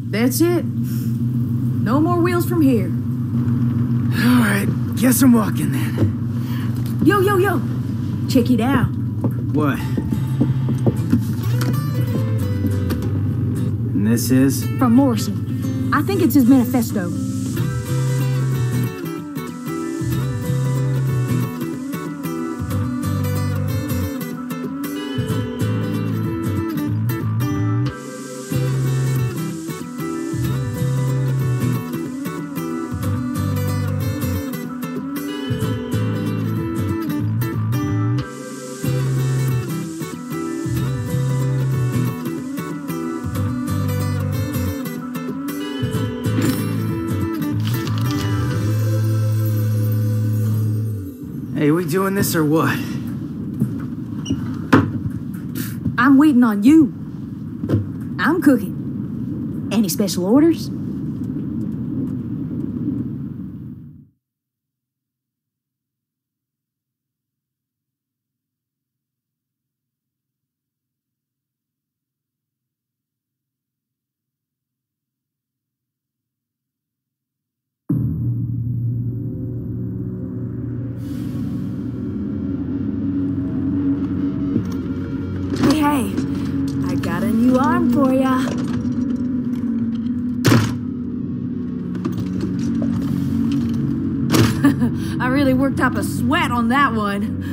That's it. No more wheels from here. Alright, guess I'm walking then. Yo, yo, yo! Check it out. What? And this is? From Morrison. I think it's his manifesto. Hey, we doing this or what? I'm waiting on you. I'm cooking. Any special orders? Hey, I got a new arm for ya. I really worked up a sweat on that one.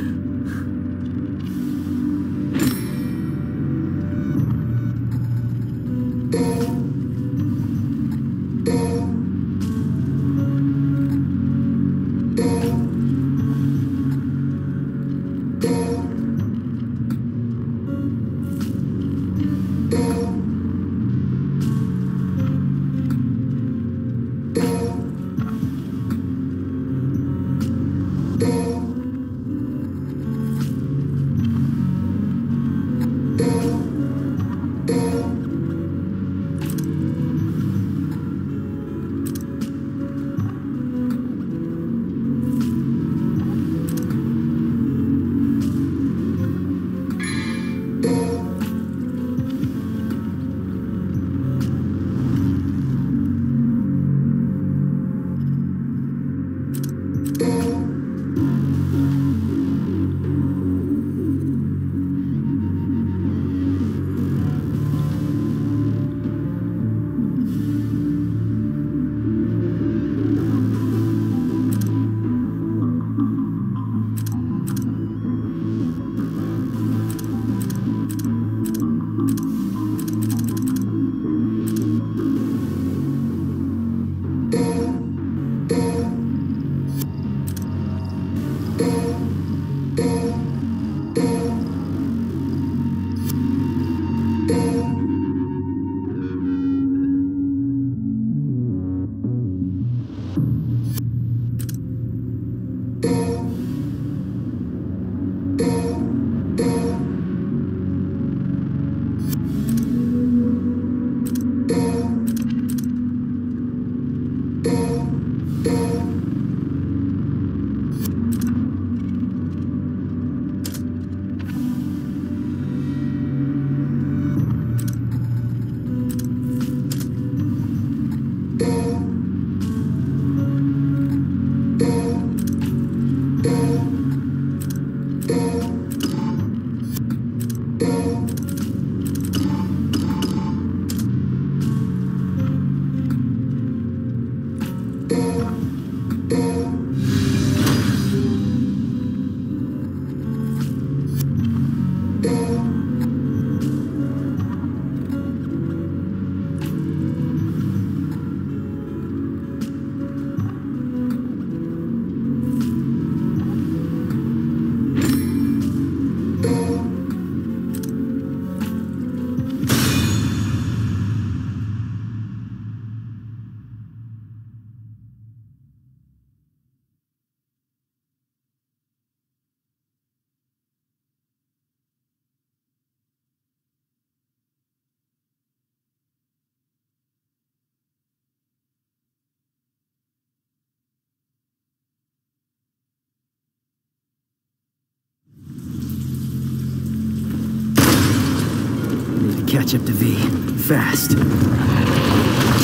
Catch up to V. Fast.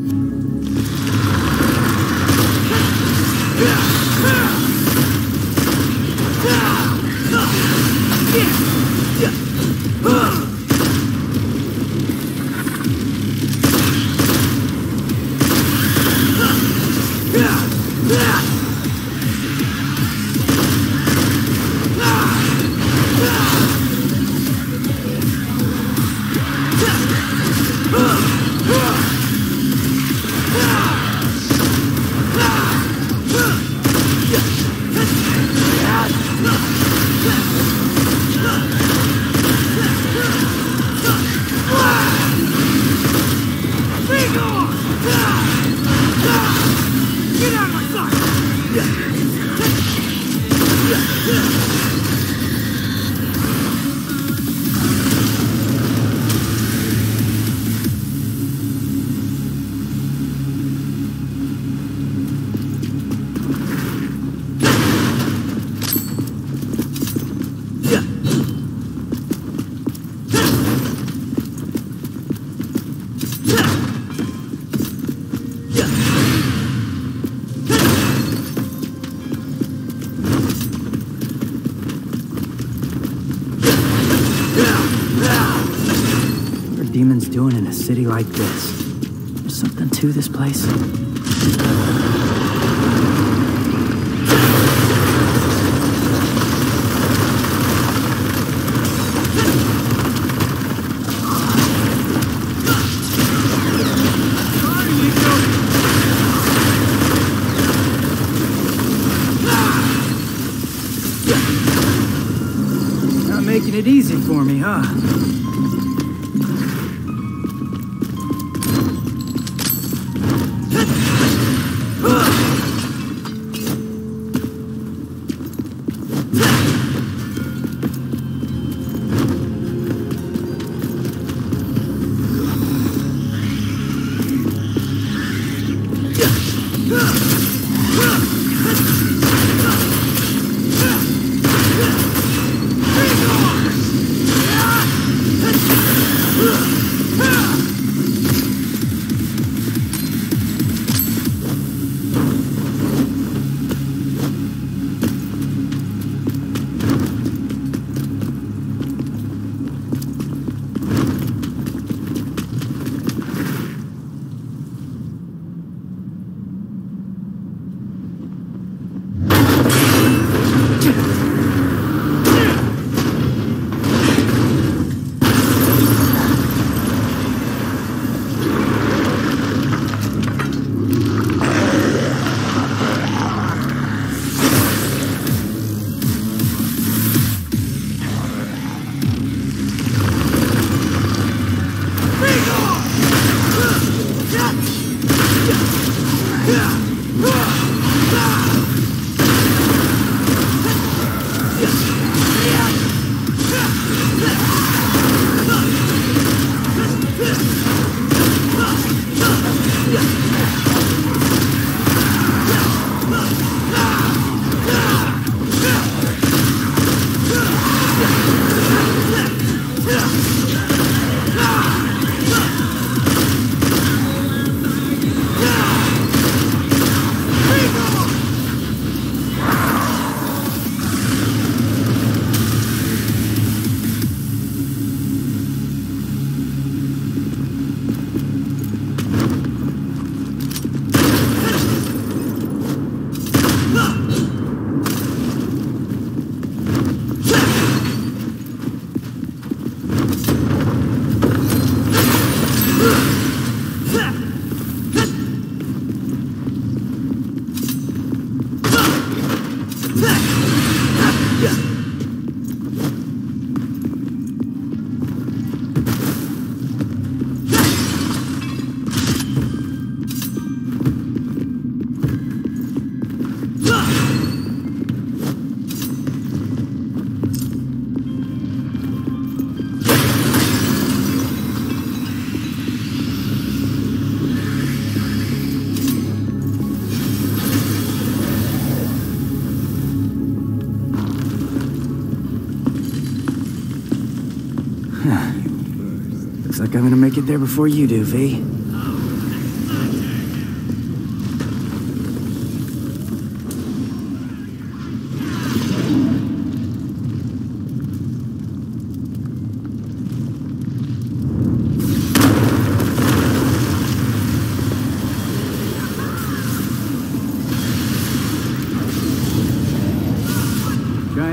Demons doing in a city like this? There's something to this place. Not making it easy for me, huh? Looks like I'm gonna make it there before you do, V.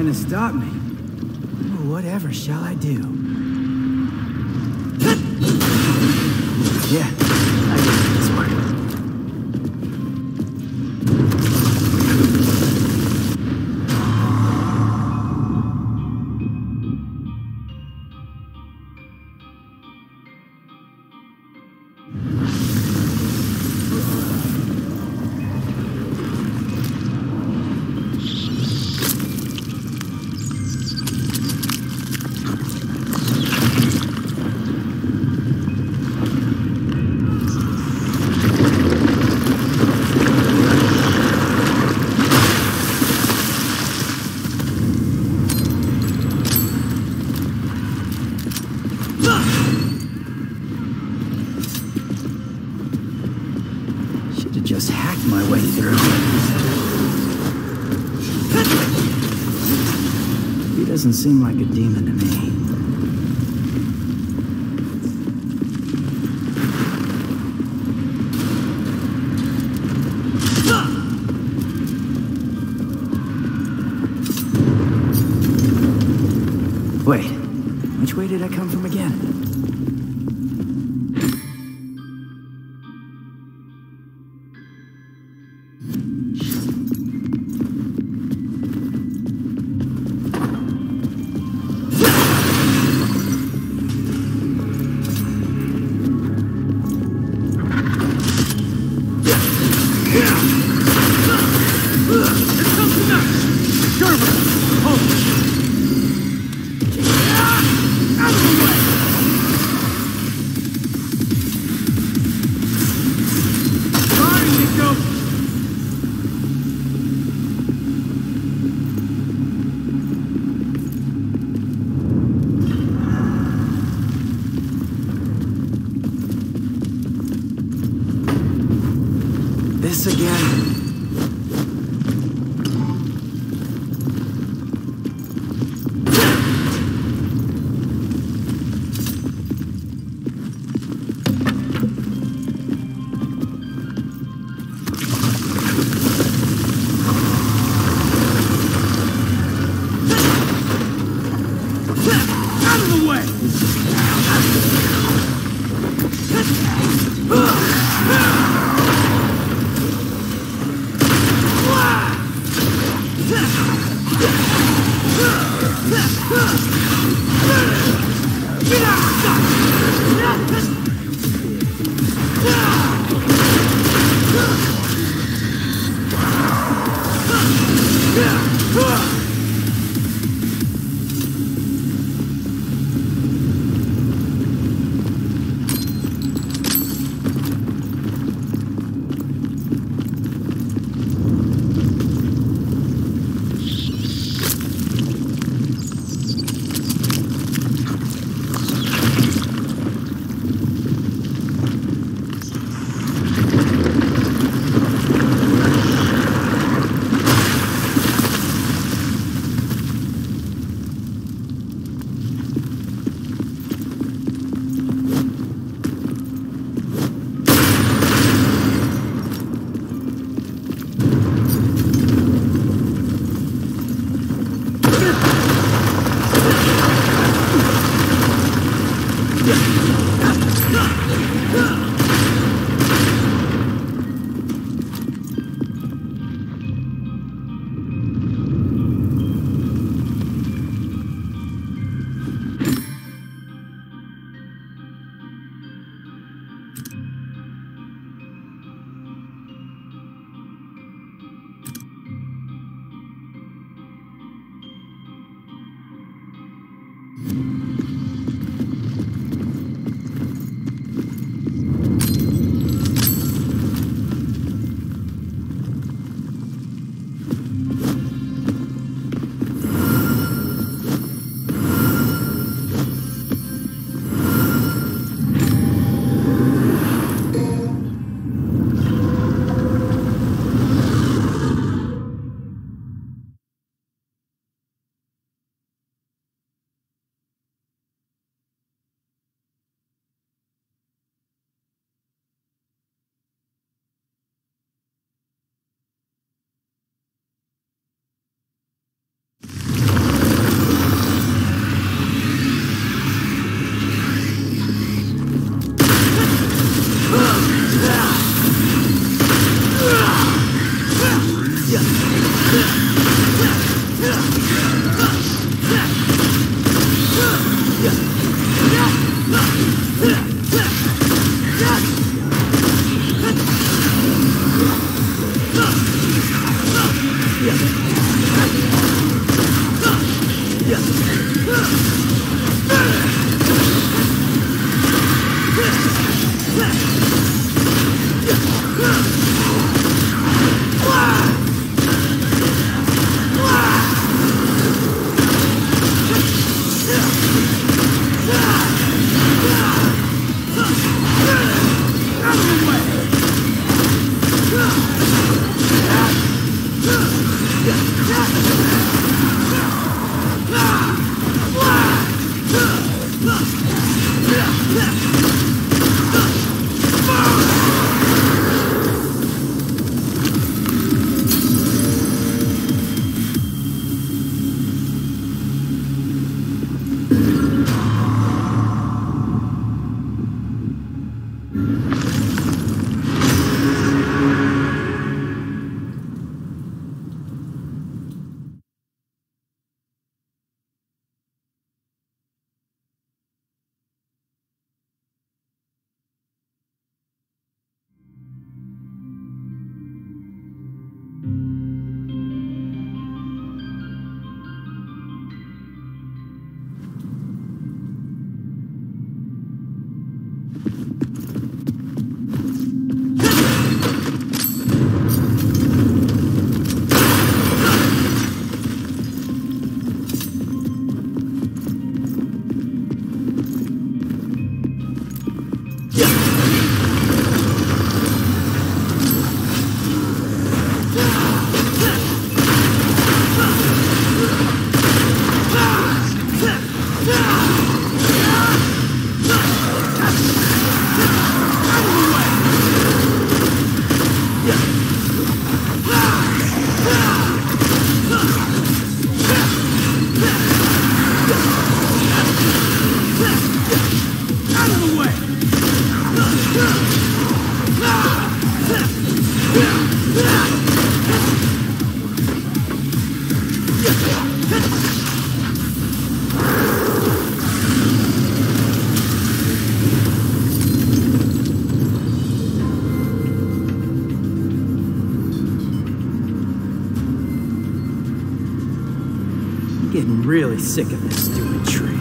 to stop me. Whatever shall I do? Yeah, I can this one. Just hacked my way through. He doesn't seem like a demon to me. Wait, which way did I come from again? This again. Out of the way! Getting really sick of this stupid tree.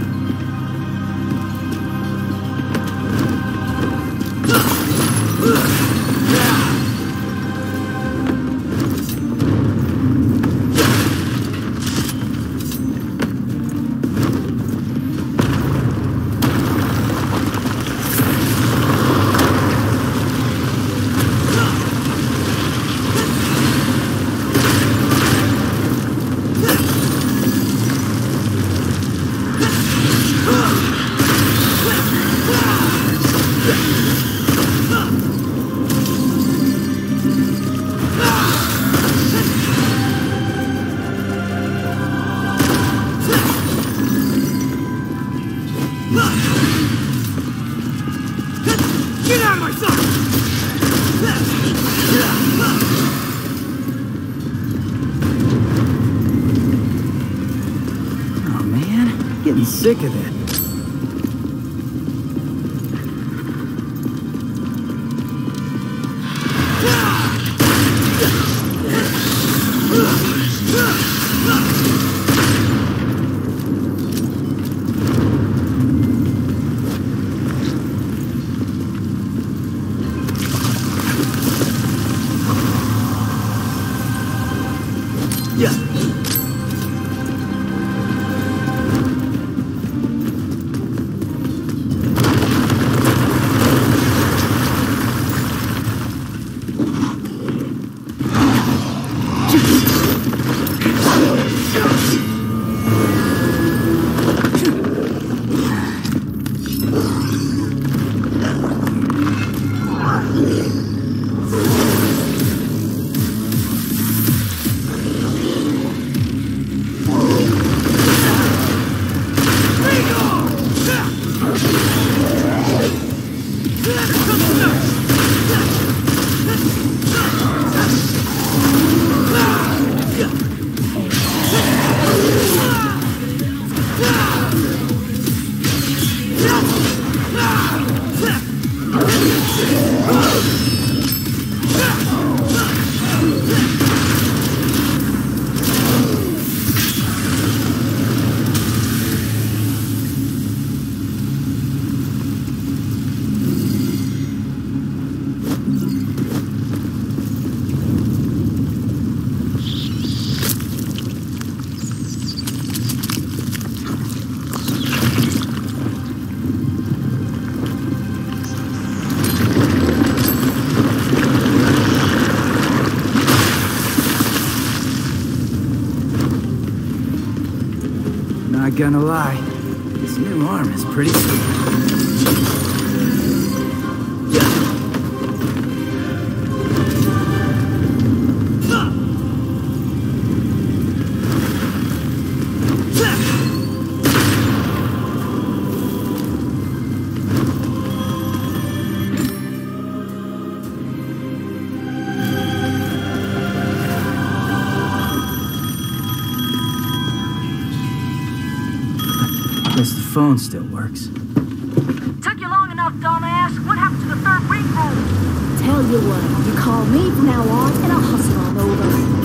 Get out of my sight! Oh man, getting sick of it. Yeah. Not gonna lie, this new arm is pretty sweet. Guess the phone still works. Took you long enough, dumbass. What happened to the third ring room? Tell you what, you call me from now on, and I'll hustle on over.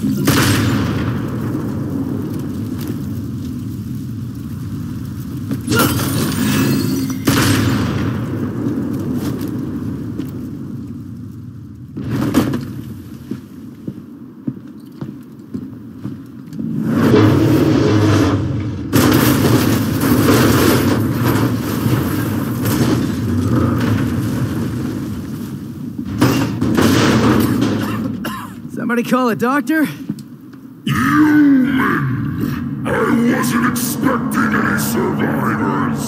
Somebody call a doctor? Human! I wasn't expecting any survivors!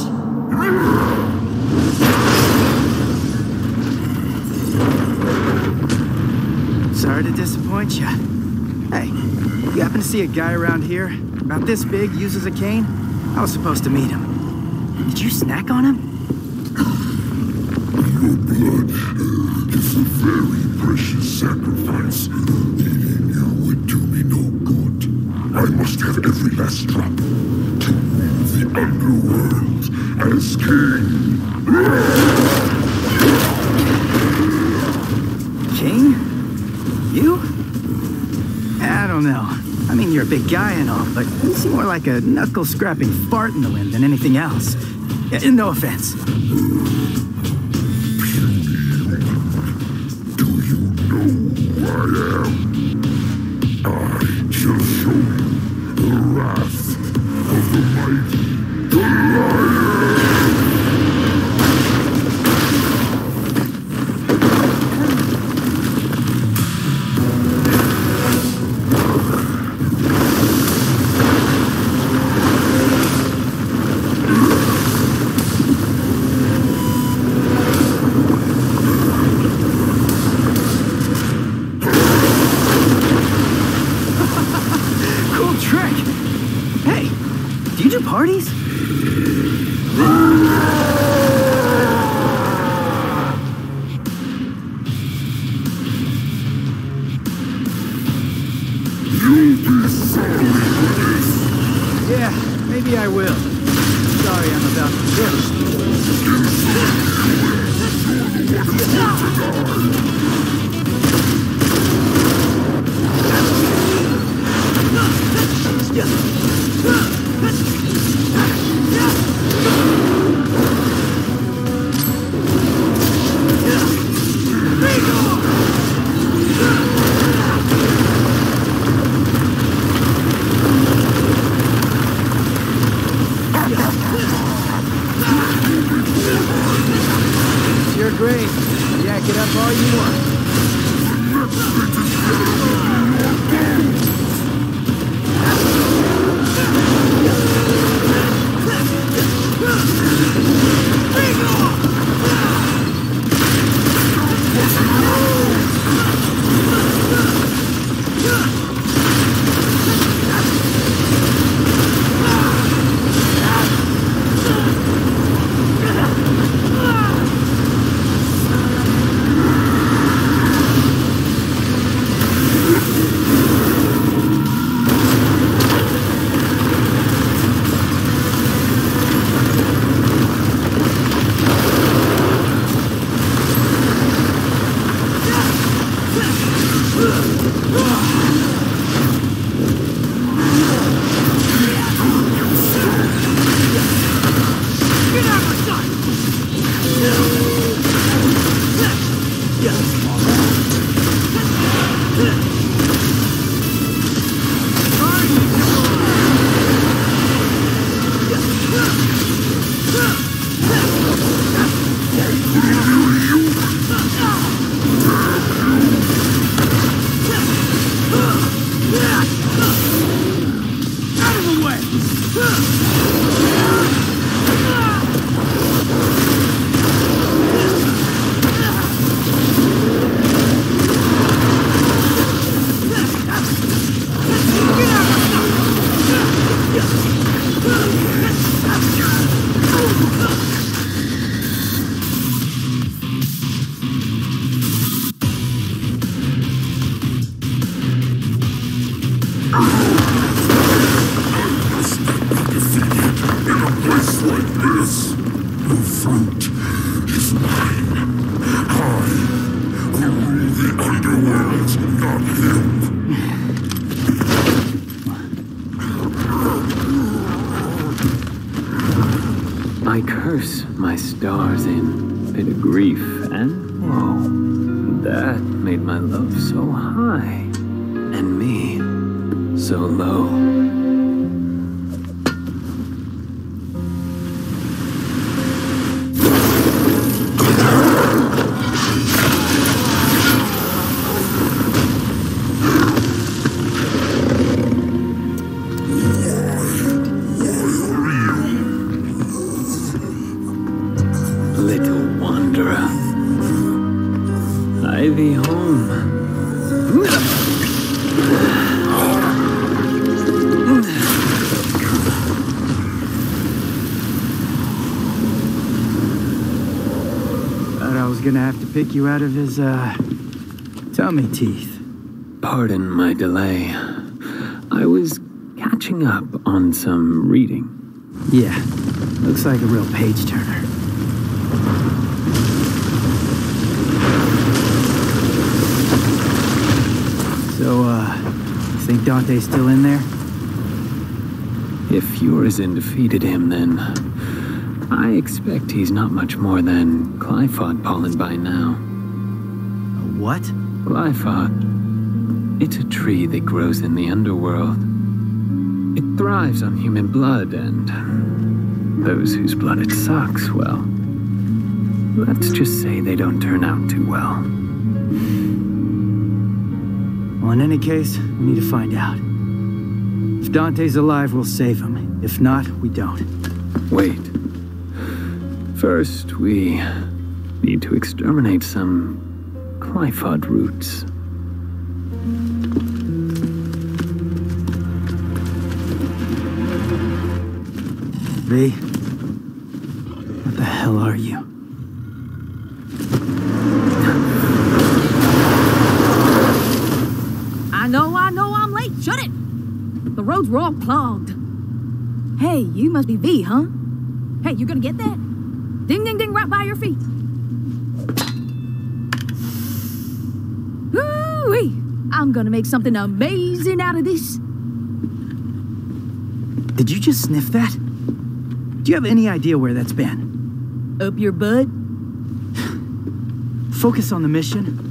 Sorry to disappoint you. Hey, you happen to see a guy around here? About this big, uses a cane? I was supposed to meet him. Did you snack on him? Your blood is a very precious sacrifice. Eating you would do me no good. I must have every last drop to rule the underworld as king. King? You? I don't know. I mean, you're a big guy and all, but you seem more like a knuckle-scrapping fart in the wind than anything else. Yeah, no offense. Do you know who I am? I shall show you the wrath of the mighty Goliath! Parties? You'll be sorry for this. Yeah, maybe I will. Sorry I'm about to You're great. Yak it up all you want. I curse my stars in bit of grief and woe. That made my love so high, and me so low. Gonna have to pick you out of his, tummy teeth. Pardon my delay. I was catching up on some reading. Yeah, looks like a real page-turner. So, you think Dante's still in there? If Urizen defeated him, then I expect he's not much more than Glyphod pollen by now. A what? Glyphod. It's a tree that grows in the underworld. It thrives on human blood, and those whose blood it sucks, well, let's just say they don't turn out too well. Well, in any case, we need to find out. If Dante's alive, we'll save him. If not, we don't. Wait. First, we need to exterminate some Glyphod roots. V, what the hell are you? I know, I'm late. Shut it! The roads were all clogged. Hey, you must be V, huh? Hey, you gonna get that? Ding, ding, ding, right by your feet. Ooh-wee! I'm gonna make something amazing out of this. Did you just sniff that? Do you have any idea where that's been? Up your butt? Focus on the mission.